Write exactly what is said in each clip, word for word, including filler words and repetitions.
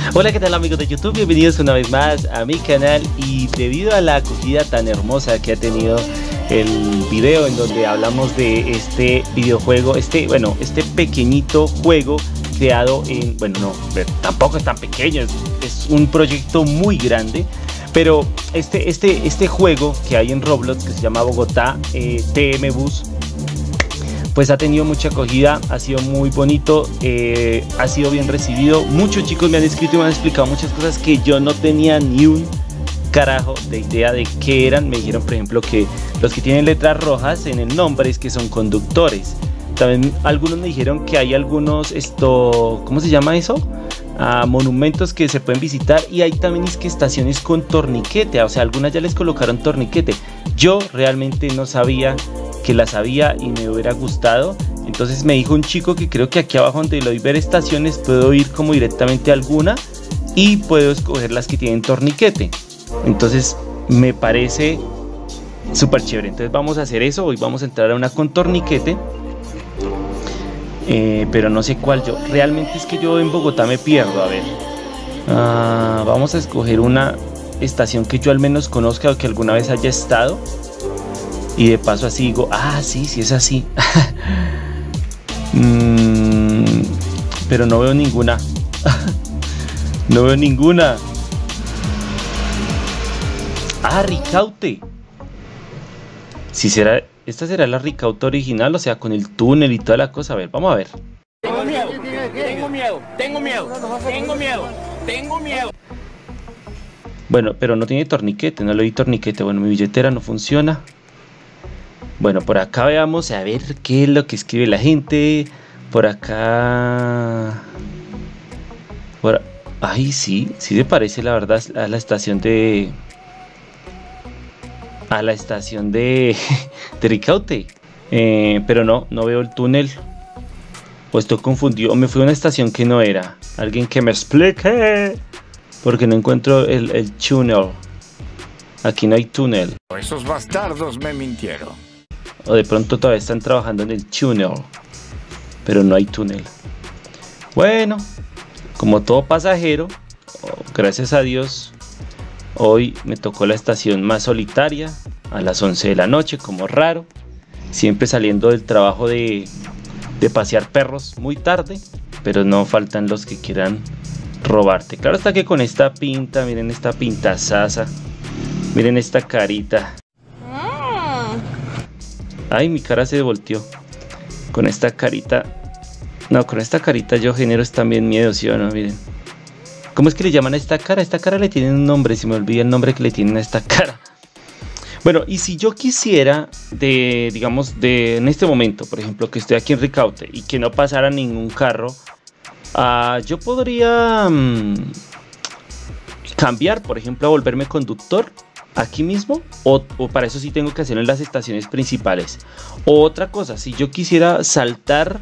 Hola, ¿qué tal amigos de YouTube? Bienvenidos una vez más a mi canal. Y debido a la acogida tan hermosa que ha tenido el video en donde hablamos de este videojuego, este, bueno, este pequeñito juego creado en, bueno, no, tampoco es tan pequeño, es, es un proyecto muy grande. Pero este, este, este juego que hay en Roblox, que se llama Bogotá eh, T M Bus, pues ha tenido mucha acogida, ha sido muy bonito, eh, ha sido bien recibido. Muchos chicos me han escrito y me han explicado muchas cosas que yo no tenía ni un carajo de idea de qué eran. Me dijeron, por ejemplo, que los que tienen letras rojas en el nombre es que son conductores. También algunos me dijeron que hay algunos, esto, ¿cómo se llama eso? A monumentos que se pueden visitar, y hay también es que estaciones con torniquete, o sea, algunas ya les colocaron torniquete. Yo realmente no sabía que las había y me hubiera gustado. Entonces me dijo un chico que creo que aquí abajo donde lo doy ver estaciones puedo ir como directamente a alguna y puedo escoger las que tienen torniquete. Entonces me parece súper chévere. Entonces vamos a hacer eso. Hoy vamos a entrar a una con torniquete. Eh, pero no sé cuál yo. Realmente es que yo en Bogotá me pierdo. A ver. Uh, vamos a escoger una estación que yo al menos conozca o que alguna vez haya estado. Y de paso así digo, ah, sí, sí es así. mm, pero no veo ninguna. No veo ninguna. Ah, Ricaute. Si será... Esta será la Ricaute original, o sea, con el túnel y toda la cosa. A ver, vamos a ver. Tengo miedo, tengo miedo, tengo miedo, tengo miedo, tengo miedo. Bueno, pero no tiene torniquete, no le di torniquete. Bueno, mi billetera no funciona. Bueno, por acá veamos a ver qué es lo que escribe la gente. Por acá... Por... Ay, sí, sí se parece la verdad a la estación de... A la estación de, de Ricaute. Eh, pero no, no veo el túnel. O estoy confundido, o me fui a una estación que no era. Alguien que me explique. Porque no encuentro el, el túnel. Aquí no hay túnel. Esos bastardos me mintieron. O de pronto todavía están trabajando en el túnel. Pero no hay túnel. Bueno, como todo pasajero, oh, gracias a Dios, hoy me tocó la estación más solitaria, a las once de la noche, como raro. Siempre saliendo del trabajo de, de pasear perros muy tarde, pero no faltan los que quieran robarte. Claro está que con esta pinta, miren esta pinta sasa, miren esta carita. Ay, mi cara se volteó. Con esta carita, no, con esta carita yo genero es también miedo, ¿sí o no? Miren. ¿Cómo es que le llaman a esta cara? A esta cara le tienen un nombre, se me olvida el nombre que le tienen a esta cara. Bueno, y si yo quisiera, de, digamos, de en este momento, por ejemplo, que estoy aquí en Ricaute y que no pasara ningún carro, uh, yo podría um, cambiar, por ejemplo, a volverme conductor aquí mismo, o, o para eso sí tengo que hacerlo en las estaciones principales. O otra cosa, si yo quisiera saltar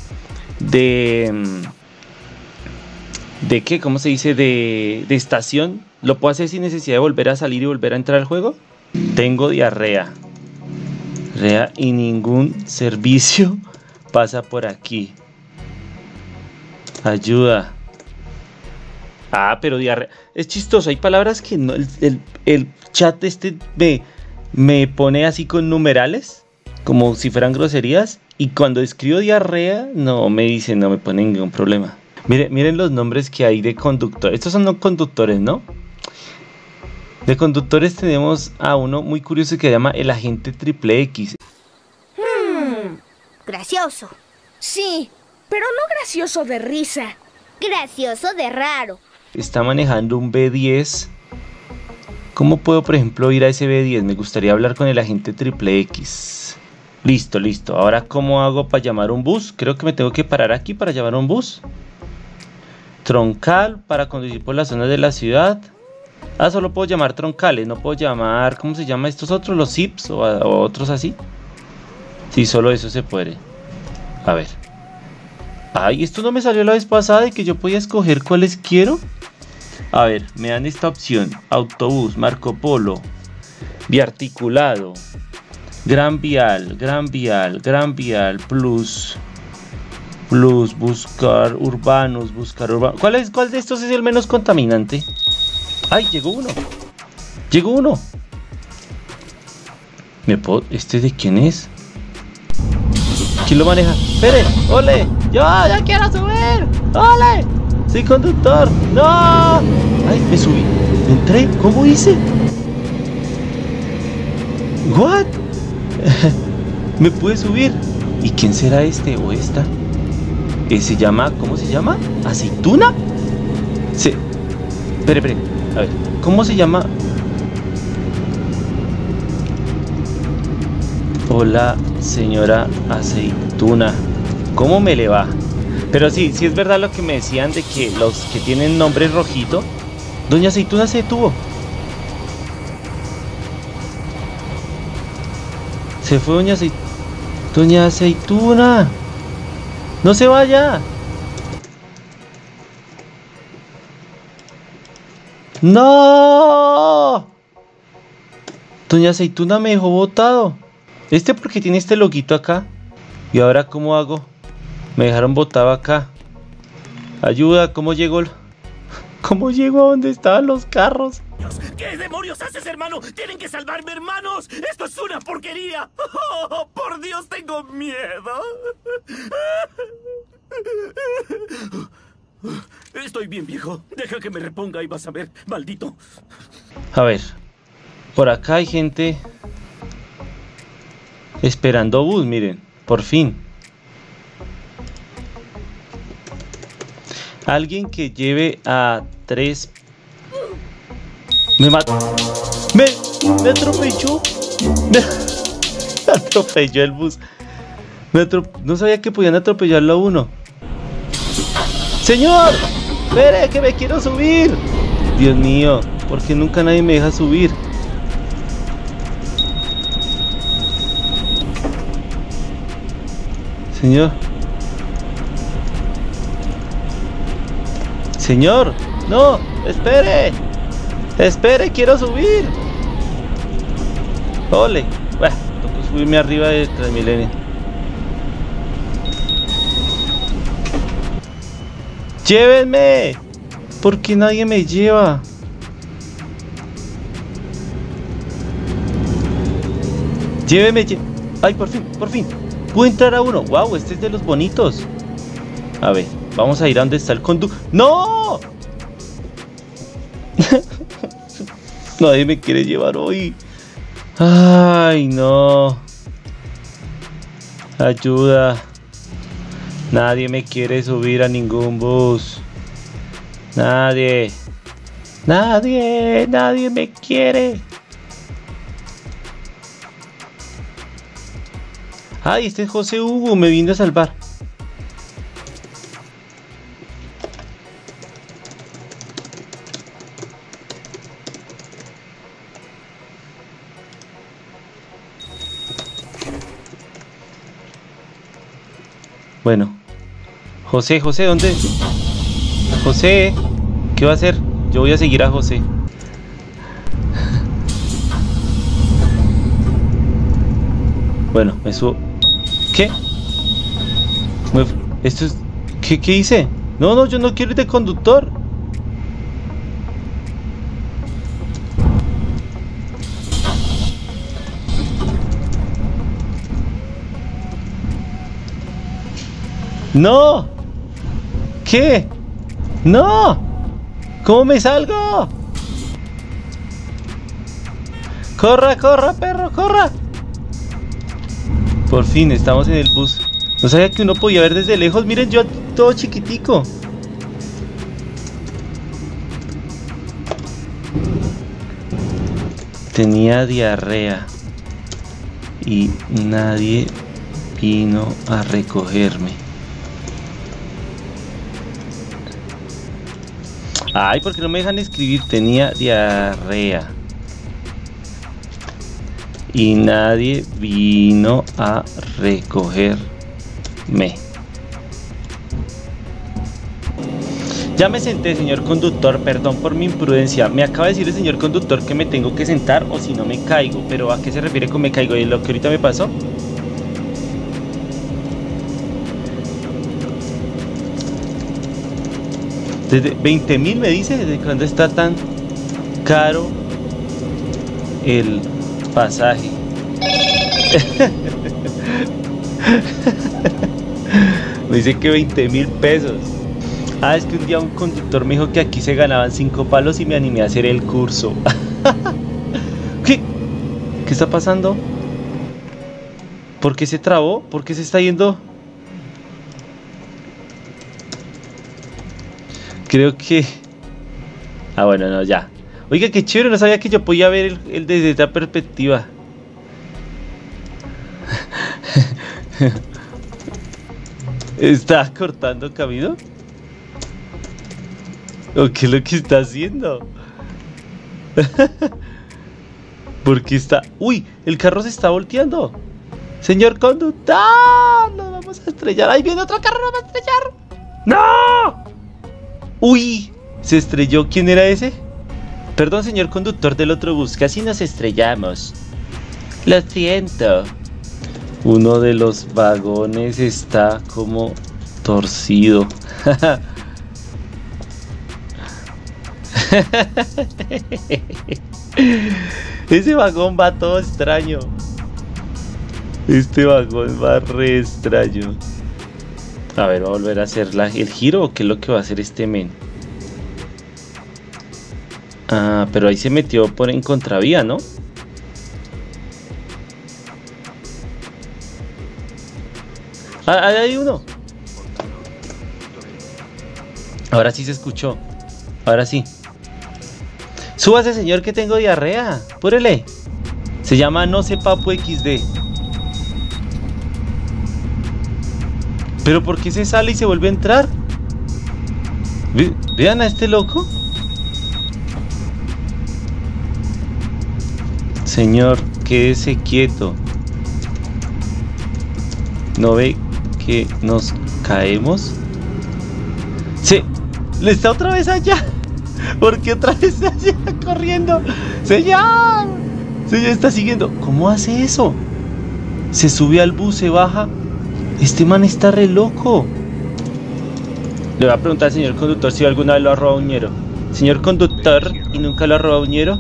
de... ¿De qué? ¿Cómo se dice? De, de estación. ¿Lo puedo hacer sin necesidad de volver a salir y volver a entrar al juego? Tengo diarrea. Diarrea y ningún servicio pasa por aquí. Ayuda. Ah, pero diarrea. Es chistoso. Hay palabras que no, el, el, el chat este me, me pone así con numerales, como si fueran groserías. Y cuando escribo diarrea, no me dice, no me pone ningún problema. Miren, miren los nombres que hay de conductores. Estos son no conductores, ¿no? De conductores tenemos a uno muy curioso que se llama el agente triple X. Hmm, gracioso. Sí, pero no gracioso de risa. Gracioso de raro. Está manejando un B diez. ¿Cómo puedo, por ejemplo, ir a ese B diez? Me gustaría hablar con el agente triple X. Listo, listo. Ahora, ¿cómo hago para llamar un bus? Creo que me tengo que parar aquí para llamar un bus. Troncal para conducir por las zonas de la ciudad. Ah, solo puedo llamar troncales, no puedo llamar, ¿cómo se llama estos otros? Los zips o, o otros así. Sí, solo eso se puede. A ver. Ay, esto no me salió la vez pasada de que yo podía escoger cuáles quiero. A ver, me dan esta opción. Autobús, Marco Polo, biarticulado, Gran Vial, Gran Vial, Gran Vial Plus. Plus, buscar urbanos, buscar urbanos. ¿Cuál es, cuál de estos es el menos contaminante? ¡Ay, llegó uno! ¡Llegó uno! ¿Me puedo? ¿Este de quién es? ¿Quién lo maneja? ¡Espere! ¡Ole! ¡Yo ya quiero subir! ¡Ole! ¡Soy conductor! ¡No! ¡Ay, me subí! ¿Me entré? ¿Cómo hice? ¿What? ¿Me pude subir? ¿Y quién será este o esta? Eh, se llama, ¿cómo se llama? ¿Aceituna? Se... Espere, espere. A ver, ¿cómo se llama? Hola, señora Aceituna. ¿Cómo me le va? Pero sí, sí es verdad lo que me decían de que los que tienen nombre rojito. Doña Aceituna se detuvo. Se fue Doña Aceituna. Doña Aceituna. No se vaya. No. Doña Aceituna me dejó botado. Este porque tiene este loguito acá. ¿Y ahora cómo hago? Me dejaron botado acá. Ayuda, ¿cómo llego? ¿Cómo llego a donde estaban los carros? ¿Qué demonios haces, hermano? ¡Tienen que salvarme, hermanos! ¡Esto es una porquería! ¡Oh, por Dios, tengo miedo! Estoy bien, viejo. Deja que me reponga y vas a ver, maldito. A ver, por acá hay gente esperando bus, miren, por fin. Alguien que lleve a tres... Me mató. Me, me atropelló. Me, me atropelló el bus. Me atrop... No sabía que podían atropellarlo a uno. Señor, espere que me quiero subir. Dios mío, ¿por qué nunca nadie me deja subir? Señor. Señor, no, espere. Espere, quiero subir. Ole. Bueno, tengo que subirme arriba de Transmilenio. ¡Llévenme! ¿Por qué nadie me lleva? Llévenme, lle... ¡Ay, por fin, por fin! Pude entrar a uno. ¡Wow! Este es de los bonitos. A ver, vamos a ir a donde está el conductor. ¡No! Nadie me quiere llevar hoy. Ay, no. Ayuda. Nadie me quiere subir a ningún bus. Nadie. Nadie. Nadie me quiere. Ay, este es José Hugo. Me vino a salvar. Bueno, José, José, ¿dónde? José, ¿qué va a hacer? Yo voy a seguir a José. Bueno, me subo. ¿Qué? Me... Esto es... ¿Qué, qué hice? No, no, yo no quiero ir de conductor. ¡No! ¿Qué? ¡No! ¿Cómo me salgo? ¡Corra, corra, perro, corra! Por fin, estamos en el bus. No sabía que uno podía ver desde lejos. Miren, yo todo chiquitico. Tenía diarrea. Y nadie vino a recogerme. Ay, ¿por qué no me dejan escribir? Tenía diarrea. Y nadie vino a recogerme. Ya me senté, señor conductor. Perdón por mi imprudencia. Me acaba de decir el señor conductor que me tengo que sentar o si no me caigo. Pero ¿a qué se refiere con me caigo? ¿Y lo que ahorita me pasó? Desde veinte mil me dice, ¿desde cuándo está tan caro el pasaje? Me dice que veinte mil pesos. Ah, es que un día un conductor me dijo que aquí se ganaban cinco palos y me animé a hacer el curso. ¿Qué? ¿Qué está pasando? ¿Por qué se trabó? ¿Por qué se está yendo? Creo que... Ah, bueno, no, ya. Oiga, qué chévere, no sabía que yo podía ver el, el desde esta perspectiva. ¿Está cortando camino? ¿O qué es lo que está haciendo? ¿Por qué está...? ¡Uy! El carro se está volteando. Señor conductor, nos vamos a estrellar. ¡Ahí viene otro carro, nos va a estrellar! ¡No! ¡Uy! Se estrelló. ¿Quién era ese? Perdón, señor conductor del otro bus, casi nos estrellamos. Lo siento. Uno de los vagones está como torcido. Ese vagón va todo extraño. Este vagón va re extraño. A ver, va a volver a hacer la, el giro, ¿o qué es lo que va a hacer este men? Ah, pero ahí se metió por en contravía, ¿no? Ah, ahí hay uno. Ahora sí se escuchó. Ahora sí. Súbase, señor, que tengo diarrea. Púrele. Se llama No sé Papu equis de. ¿Pero por qué se sale y se vuelve a entrar? Ve, vean a este loco. Señor, quédese quieto. ¿No ve que nos caemos? Sí, le está otra vez allá. ¿Por qué otra vez está allá corriendo? Señor, señor, está siguiendo. ¿Cómo hace eso? Se sube al bus, se baja. Este man está re loco. Le voy a preguntar al señor conductor si alguna vez lo ha robado un ñero. Señor conductor, ¿y nunca lo ha robado un ñero?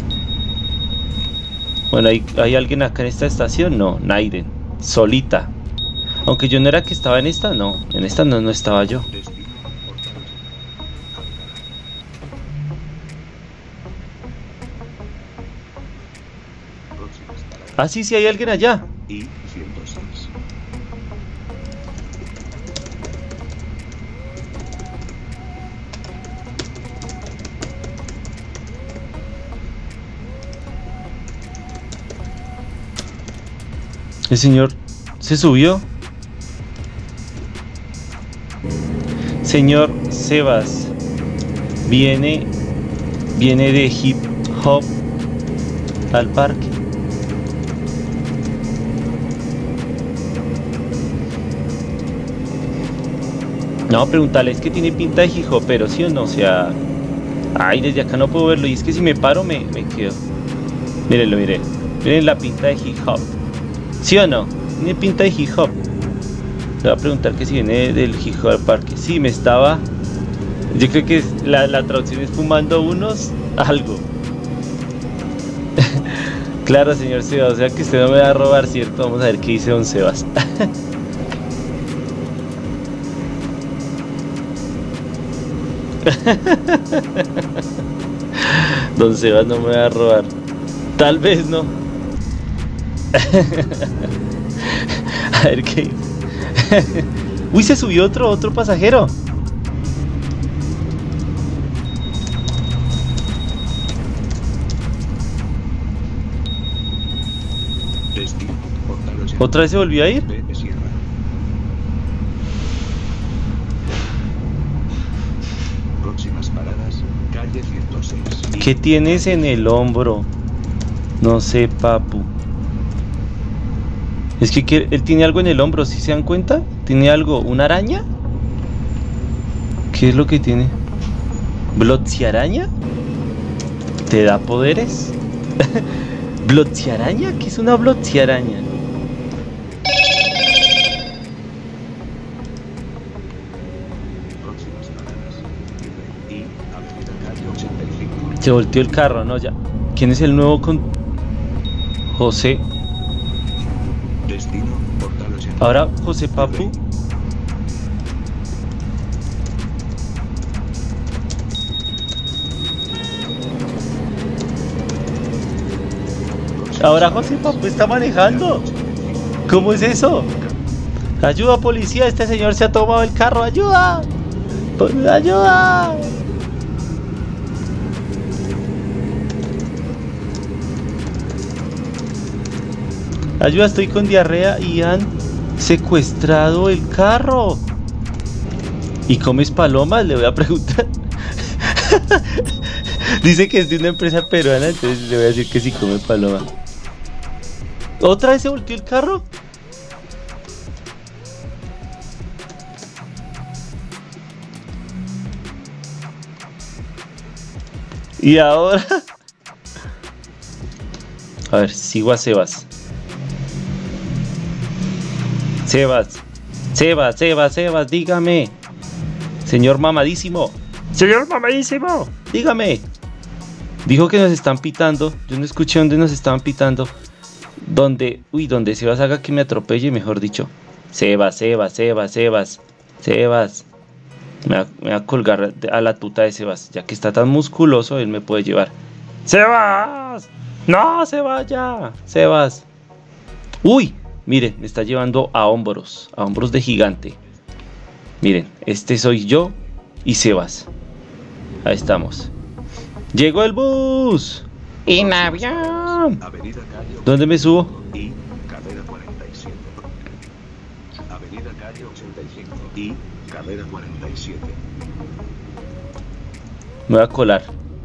Bueno, ¿hay, ¿hay alguien acá en esta estación? No, Naiden. Solita. Aunque yo no era que estaba en esta, no. En esta no, no estaba yo. Ah, sí, sí, hay alguien allá. El señor se subió. Señor Sebas, viene, viene de hip hop al parque. No, preguntarle, es que tiene pinta de hip hopero, ¿sí o no? O sea, ay, desde acá no puedo verlo. Y es que si me paro me, me quedo. Mírenlo, miren. Miren la pinta de hip hop. ¿Sí o no? Tiene pinta de hip hop. Le voy a preguntar que si viene del hip hop al parque. Sí, me estaba... Yo creo que la, la traducción es fumando unos algo. Claro, señor Sebas, o sea que usted no me va a robar, ¿cierto? Vamos a ver qué dice don Sebas. Don Sebas no me va a robar. Tal vez no. A ver qué dice. Uy, se subió otro, otro pasajero. ¿Otra vez se volvió a ir? Próximas paradas, calle ciento seis. ¿Qué tienes en el hombro? No sé, papu. Es que quiere, él tiene algo en el hombro, ¿sí se dan cuenta? ¿Tiene algo? ¿Una araña? ¿Qué es lo que tiene? ¿Blotziaraña? ¿Te da poderes? ¿Blotziaraña? ¿Qué es una blotziaraña? Se volteó el carro, no, ya. ¿Quién es el nuevo con...? José. Destino, Portal ochenta. Ahora José Papu. Ahora José Papu está manejando. ¿Cómo es eso? Ayuda, policía, este señor se ha tomado el carro. ¡Ayuda! ¡Ayuda! Ayuda, estoy con diarrea y han secuestrado el carro. ¿Y comes palomas? Le voy a preguntar. Dice que es de una empresa peruana, entonces le voy a decir que sí come paloma. ¿Otra vez se volteó el carro? Y ahora... A ver, sigo a Sebas. Sebas. Sebas, Sebas, Sebas, dígame. Señor mamadísimo. Señor mamadísimo, dígame. Dijo que nos están pitando. Yo no escuché dónde nos estaban pitando. Donde, uy, donde Sebas haga que me atropelle, mejor dicho. Sebas, Sebas, Sebas, Sebas, Sebas. Me va, me va a colgar a la tuta de Sebas. Ya que está tan musculoso, él me puede llevar. ¡Sebas! ¡No se vaya! ¡Sebas! ¡Uy! Miren, me está llevando a hombros. A hombros de gigante. Miren, este soy yo y Sebas. Ahí estamos. ¡Llegó el bus! ¡En avión! Avenida Calle ¿Dónde me subo? y carrera cuarenta y siete. Avenida Calle ochenta y cinco y carrera cuarenta y siete. Me voy a colar.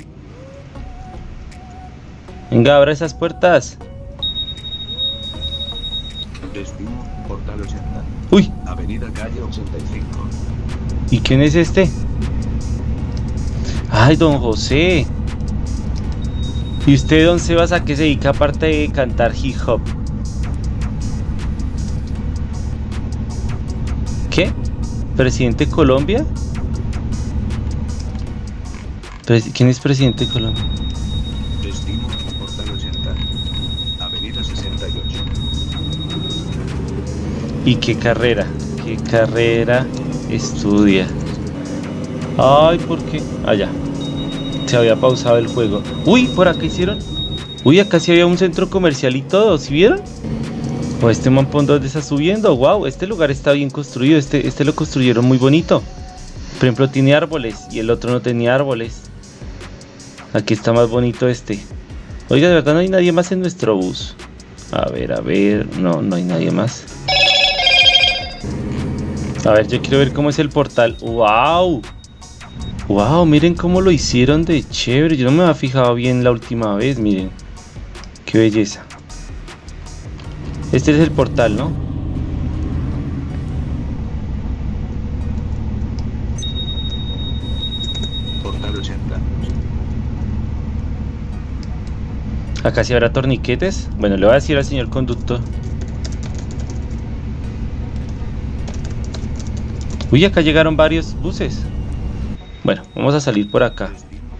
Venga, abra esas puertas. Destino, Portal ochenta. ¡Uy! Avenida Calle ochenta y cinco. ¿Y quién es este? ¡Ay, don José! ¿Y usted, don Sebas, a qué se dedica aparte de cantar hip hop? ¿Qué? ¿Presidente de Colombia? Pres- ¿Quién es presidente de Colombia? Destino, Portal ochenta. Avenida sesenta y ocho. ¿Y qué carrera? ¿Qué carrera estudia? Ay, ¿por qué? Allá. Se había pausado el juego. Uy, por acá hicieron. Uy, acá sí había un centro comercial y todo. ¿Sí vieron? O este mampón donde está subiendo. Wow, este lugar está bien construido. Este, este lo construyeron muy bonito. Por ejemplo, tiene árboles y el otro no tenía árboles. Aquí está más bonito este. Oiga, de verdad no hay nadie más en nuestro bus. A ver, a ver. No, no hay nadie más. A ver, yo quiero ver cómo es el portal. ¡Wow! ¡Wow! Miren cómo lo hicieron de chévere. Yo no me había fijado bien la última vez, miren. ¡Qué belleza! Este es el portal, ¿no? Portal ochenta. Acá sí habrá torniquetes. Bueno, le voy a decir al señor conductor. Uy, acá llegaron varios buses. Bueno, vamos a salir por acá.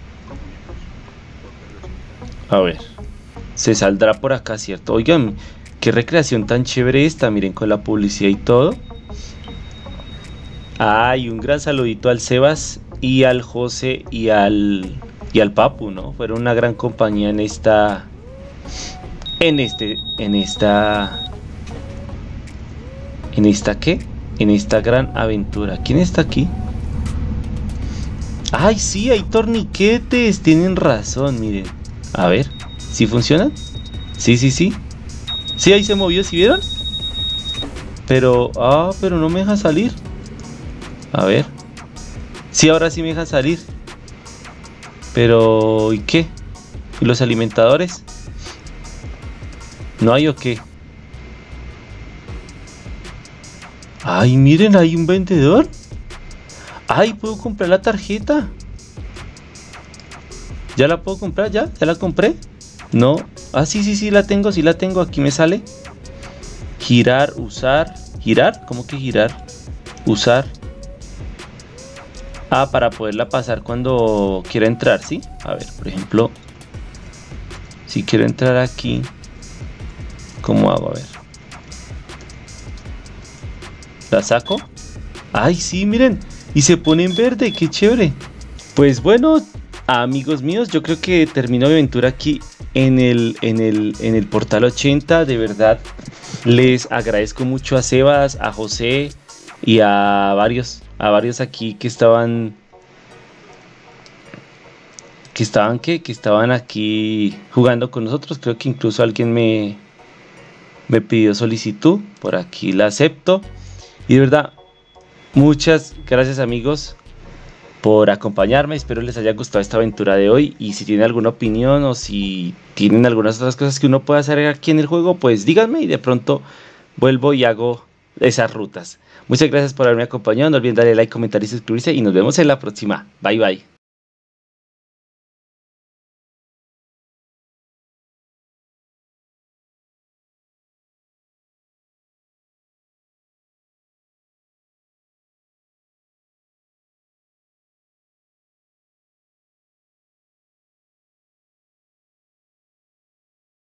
A ver. Se saldrá por acá, ¿cierto? Oigan, qué recreación tan chévere esta. Miren, con la publicidad y todo. Ay, un gran saludito al Sebas y al José y al y al Papu, ¿no? Fueron una gran compañía en esta en este en esta en esta ¿qué? En esta gran aventura. ¿Quién está aquí? Ay, sí, hay torniquetes. Tienen razón, miren. A ver, ¿sí funcionan? Sí, sí, sí. Sí, ahí se movió, ¿sí vieron? Pero, ah, pero no me deja salir. A ver. Sí, ahora sí me deja salir. Pero, ¿y qué? ¿Y los alimentadores? ¿No hay o qué? Ay, miren, hay un vendedor. Ay, ¿puedo comprar la tarjeta? ¿Ya la puedo comprar? ¿Ya? ¿Ya la compré? No. Ah, sí, sí, sí, la tengo, sí la tengo. Aquí me sale. Girar, usar. ¿Girar? ¿Cómo que girar? Usar. Ah, para poderla pasar cuando quiera entrar, ¿sí? A ver, por ejemplo, si quiero entrar aquí, ¿cómo hago? A ver. ¿La saco? ¡Ay, sí, miren! Y se pone en verde, ¡qué chévere! Pues bueno, amigos míos, yo creo que termino mi aventura aquí en el, en el, en el Portal ochenta. De verdad, les agradezco mucho a Sebas, a José y a varios, a varios aquí que estaban... Que estaban, ¿qué? Que estaban aquí jugando con nosotros. Creo que incluso alguien me, me pidió solicitud. Por aquí la acepto. Y de verdad, muchas gracias amigos por acompañarme. Espero les haya gustado esta aventura de hoy. Y si tienen alguna opinión o si tienen algunas otras cosas que uno pueda hacer aquí en el juego, pues díganme y de pronto vuelvo y hago esas rutas. Muchas gracias por haberme acompañado. No olviden darle like, comentar y suscribirse. Y nos vemos en la próxima. Bye bye.